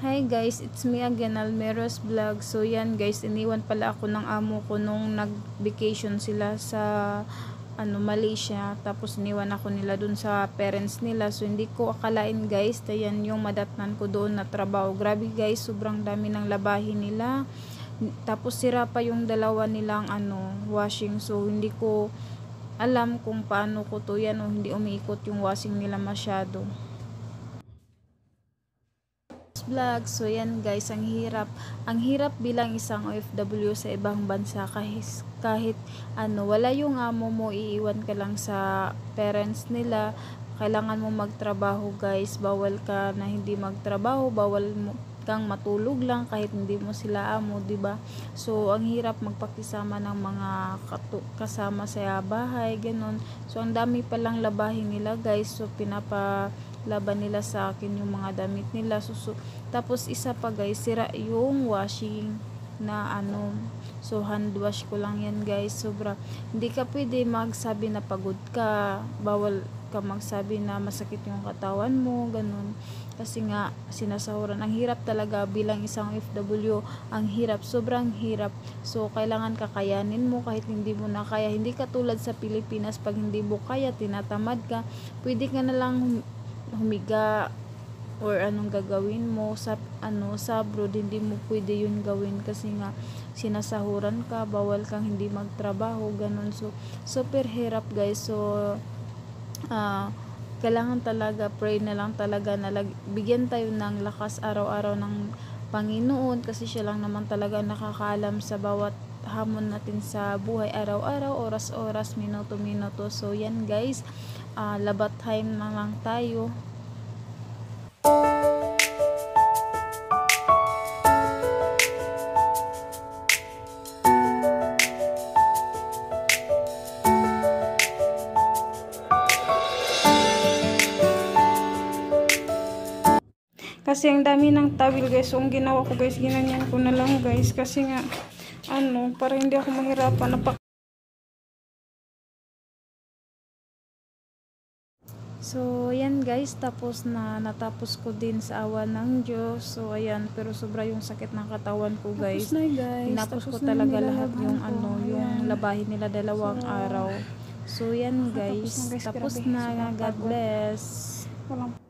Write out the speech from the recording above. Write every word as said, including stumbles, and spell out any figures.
Hi guys, it's me again, Almeros Vlog. So yan guys, iniwan pala ako ng amo ko nung nag-vacation sila sa ano Malaysia. Tapos iniwan ako nila dun sa parents nila. So hindi ko akalain guys, tayan yung madatnan ko doon na trabaho. Grabe guys, sobrang dami ng labahin nila. Tapos sira pa yung dalawa nilang ano, washing. So hindi ko alam kung paano ko to yan o hindi umiikot yung washing nila masyado. Vlog. So yan guys, ang hirap. Ang hirap bilang isang O F W sa ibang bansa kahit, kahit ano, wala yung amo mo, iiwan ka lang sa parents nila. Kailangan mo magtrabaho guys. Bawal ka na hindi magtrabaho, bawal mo kang matulog lang kahit hindi mo sila amo, 'di ba? So ang hirap magpakisama ng mga kasama sa bahay, ganun. So ang dami pa lang labahin nila guys. So pinapa laban nila sa akin yung mga damit nila. So, so, tapos isa pa guys, sira yung washing na ano. So hand wash ko lang yan guys. Sobra. Hindi ka pwede magsabi na pagod ka. Bawal ka magsabi na masakit yung katawan mo, ganun. Kasi nga sinasahuran. Ang hirap talaga bilang isang O F W. Ang hirap, sobrang hirap. So kailangan kakayanin mo kahit hindi mo na kaya. Hindi ka tulad sa Pilipinas, pag hindi mo kaya, tinatamad ka, pwede ka na lang humiga or anong gagawin mo sa ano sa abroad. Hindi mo pwede yun gawin kasi nga sinasahuran ka, bawal kang hindi magtrabaho, ganun. So super hirap guys. So uh, kailangan talaga pray na lang talaga na lag, bigyan tayo ng lakas araw-araw ng Panginoon kasi siya lang naman talaga nakakaalam sa bawat hamon natin sa buhay araw-araw, oras-oras, minuto-minuto. So yan guys, uh, labat time na lang tayo. Kasi ang dami ng towel guys. So ang ginawa ko guys, ginanyan ko na lang guys. Kasi nga, ano, para hindi ako mahirapan. Napak so, yan guys. Tapos na, natapos ko din sa awa ng Diyos. So, ayan. Pero sobra yung sakit ng katawan ko guys. Tapos na guys. Tinapos Tapos ko na talaga lahat yung ko. ano, yung Ayan. labahin nila dalawang So, araw. So, yan guys. Tapos na guys. Tapos Grabe. na. Sobrang God pagod. bless. Walang